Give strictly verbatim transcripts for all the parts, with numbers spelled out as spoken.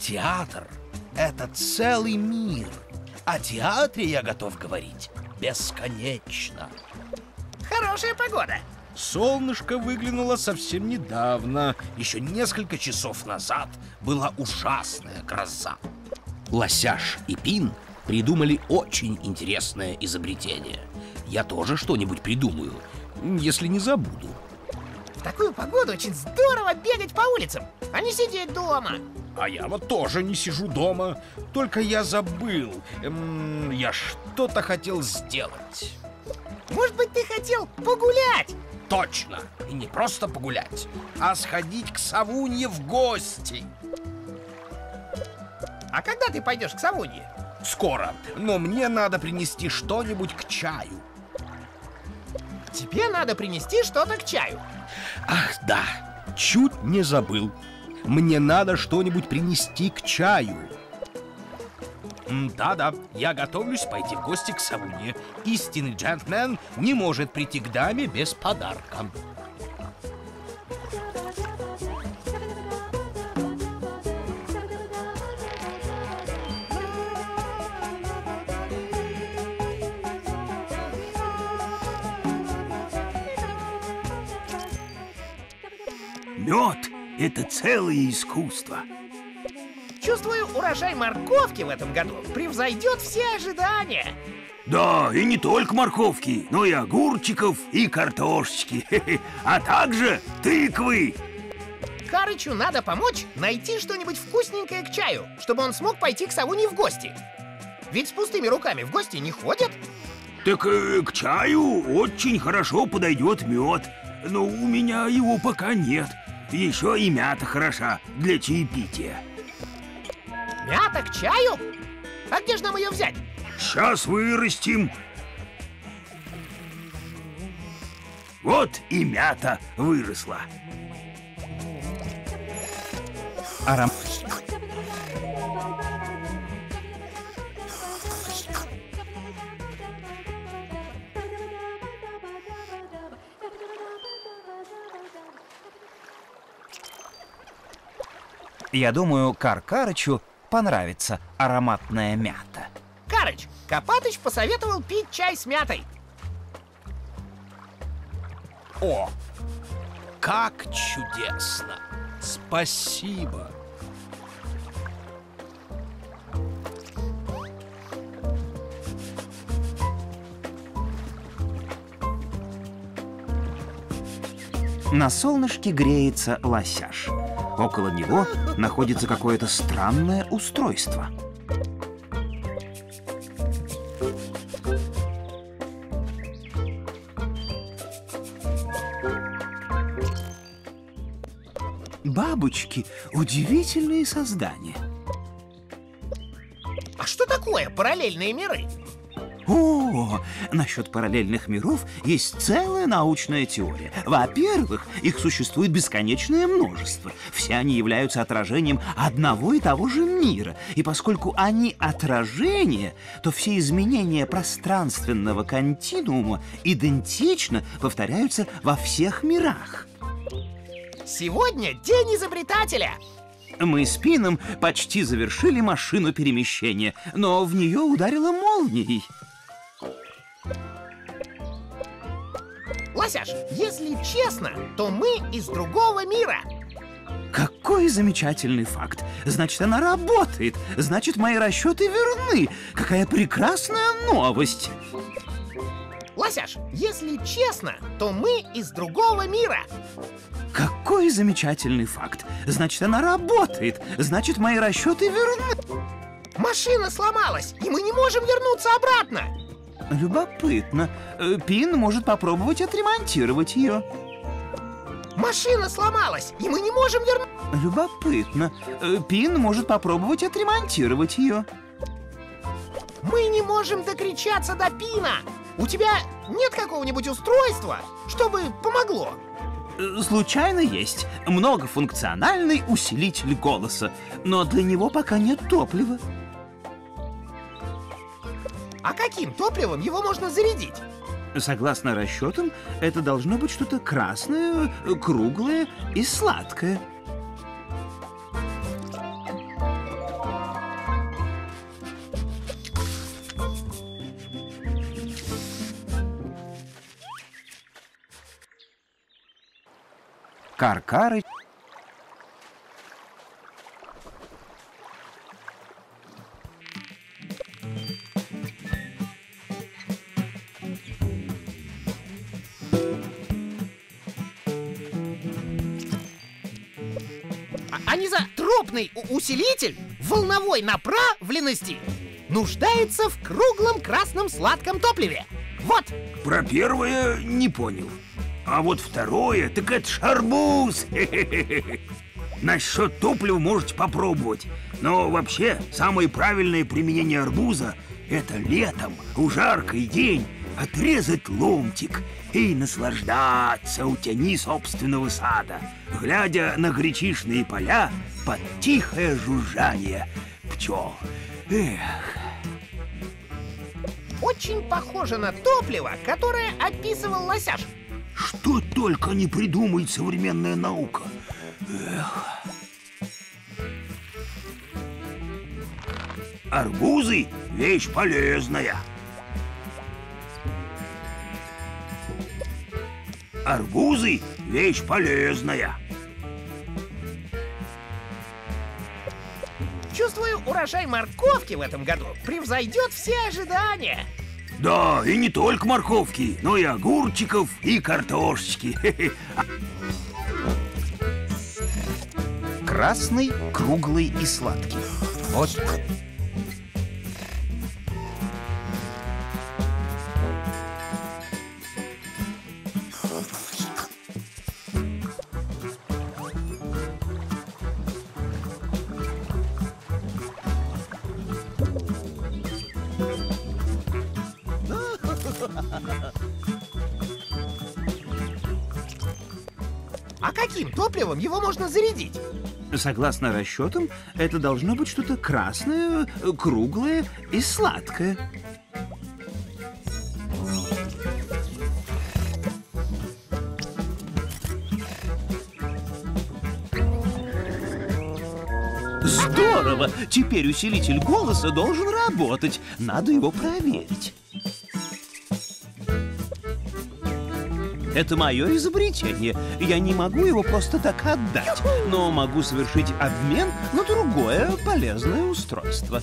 Театр — это целый мир. О театре я готов говорить бесконечно. Хорошая погода. Солнышко выглянуло совсем недавно. Еще несколько часов назад была ужасная гроза. Лосяш и Пин придумали очень интересное изобретение. Я тоже что-нибудь придумаю, если не забуду. В такую погоду очень здорово бегать по улицам, а не сидеть дома. А я вот тоже не сижу дома. Только я забыл. Эм, я что-то хотел сделать. Может быть, ты хотел погулять? Точно! И не просто погулять, а сходить к Савунье в гости. А когда ты пойдешь к Савунье? Скоро, но мне надо принести что-нибудь к чаю. Тебе надо принести что-то к чаю. Ах, да, чуть не забыл. Мне надо что-нибудь принести к чаю. Да-да, я готовлюсь пойти в гости к Савунье. Истинный джентльмен не может прийти к даме без подарка. Мед — это целое искусство. Чувствую, урожай морковки в этом году превзойдет все ожидания. Да, и не только морковки, но и огурчиков, и картошечки, а также тыквы. Карычу надо помочь найти что-нибудь вкусненькое к чаю, чтобы он смог пойти к Савунье в гости. Ведь с пустыми руками в гости не ходят. Так э, к чаю очень хорошо подойдет мед, но у меня его пока нет. Еще и мята хороша для чаепития. Мята к чаю? А где же нам ее взять? Сейчас вырастим. Вот и мята выросла. Арам... Я думаю, Кар-Карычу понравится ароматная мята. Карыч, Копатыч посоветовал пить чай с мятой. О, как чудесно! Спасибо! На солнышке греется лосяш. Около него находится какое-то странное устройство. Бабочки — удивительные создания. А что такое параллельные миры? О, насчет параллельных миров есть целая научная теория. Во-первых, их существует бесконечное множество. Все они являются отражением одного и того же мира. И поскольку они отражения, то все изменения пространственного континуума идентично повторяются во всех мирах. Сегодня день изобретателя. Мы с Пином почти завершили машину перемещения, но в нее ударило молнией. Лосяш, если честно, то мы из другого мира. Какой замечательный факт! Значит, она работает. Значит, мои расчеты верны. Какая прекрасная новость! Лосяш, если честно, то мы из другого мира. Какой замечательный факт! Значит, она работает. Значит, мои расчеты верны. Машина сломалась, и мы не можем вернуться обратно. Любопытно. Э, Пин может попробовать отремонтировать ее. Машина сломалась, и мы не можем вернуться. Любопытно. Э, Пин может попробовать отремонтировать ее. Мы не можем докричаться до Пина. У тебя нет какого-нибудь устройства, чтобы помогло? Э, Случайно есть многофункциональный усилитель голоса, но для него пока нет топлива. А каким топливом его можно зарядить? Согласно расчетам, это должно быть что-то красное, круглое и сладкое. Каркары. Анизотропный усилитель волновой направленности нуждается в круглом красном сладком топливе. Вот. Про первое не понял. А вот второе, так это ж арбуз. Насчет топлива можете попробовать. Но вообще, самое правильное применение арбуза — это летом, в жаркий день, отрезать ломтик и наслаждаться у тени собственного сада, глядя на гречишные поля под тихое жужжание пчел. Эх. Очень похоже на топливо, которое описывал Лосяш. Что только не придумает современная наука. Эх. Арбузы — вещь полезная. Арбузы — вещь полезная. Чувствую, урожай морковки в этом году превзойдет все ожидания. Да, и не только морковки, но и огурчиков, и картошечки. Красный, круглый и сладкий. Вот. А каким топливом его можно зарядить? Согласно расчетам, это должно быть что-то красное, круглое и сладкое. Здорово! Теперь усилитель голоса должен работать. Надо его проверить. Это мое изобретение. Я не могу его просто так отдать, но могу совершить обмен на другое полезное устройство.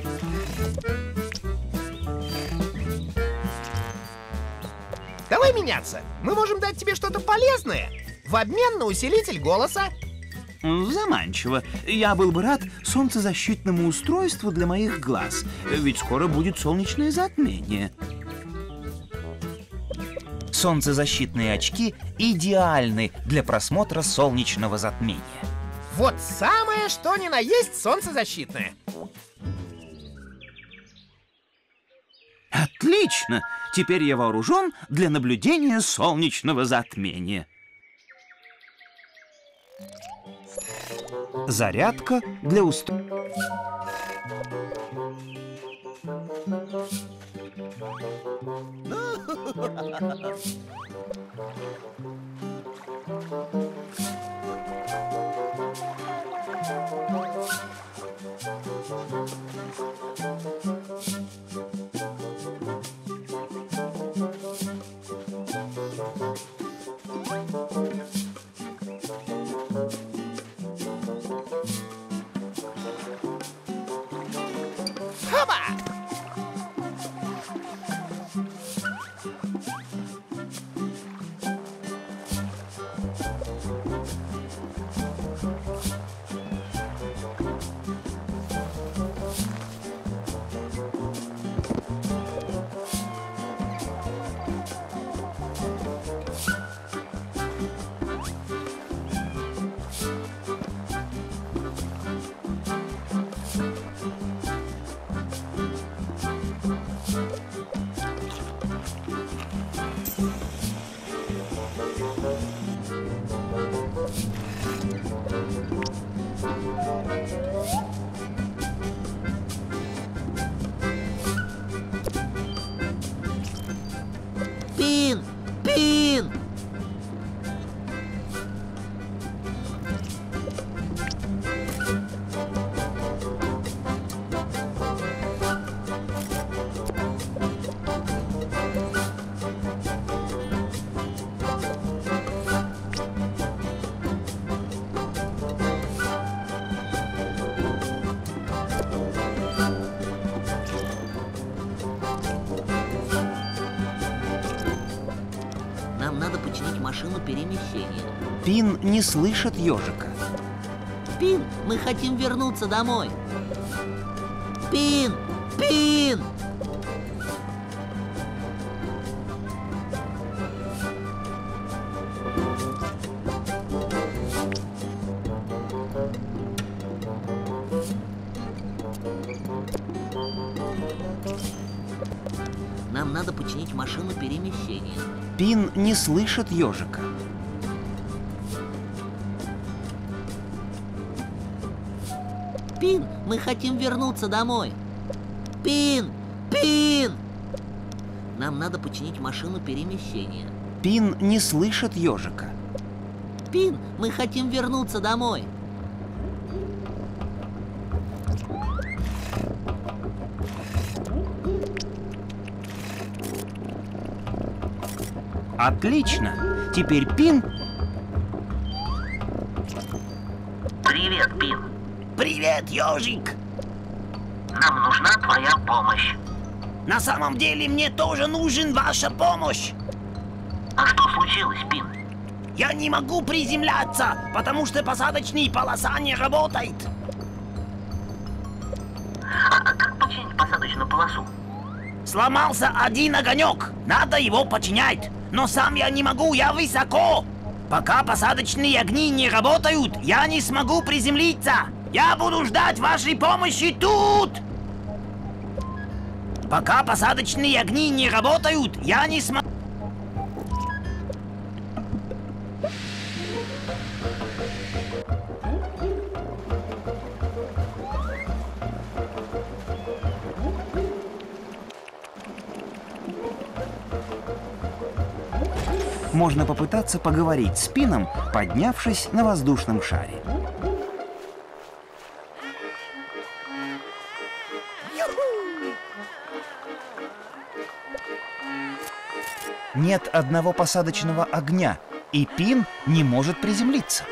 Давай меняться. Мы можем дать тебе что-то полезное в обмен на усилитель голоса. Заманчиво. Я был бы рад солнцезащитному устройству для моих глаз, ведь скоро будет солнечное затмение. Солнцезащитные очки идеальны для просмотра солнечного затмения. Вот самое, что ни на есть солнцезащитное. Отлично! Теперь я вооружен для наблюдения солнечного затмения. Зарядка для устройства. Хоба! Пин! Пин! починить машину перемещения. Пин не слышит ежика. Пин, мы хотим вернуться домой. Пин! Пин! Нам надо починить машину перемещения. Пин не слышит ежика. Пин, мы хотим вернуться домой. Пин! Пин! Нам надо починить машину перемещения. Пин не слышит ежика. Пин, мы хотим вернуться домой. Отлично! Теперь Пин... Привет, Пин. Привет, ежик. Нам нужна твоя помощь. На самом деле мне тоже нужен ваша помощь. А что случилось, Пин? Я не могу приземляться, потому что посадочная полоса не работает. А, а как починить посадочную полосу? Сломался один огонек, надо его починять. Но сам я не могу, я высоко. Пока посадочные огни не работают, я не смогу приземлиться. Я буду ждать вашей помощи тут. Пока посадочные огни не работают, я не смогу... Можно попытаться поговорить с Пином, поднявшись на воздушном шаре. Нет одного посадочного огня, и Пин не может приземлиться.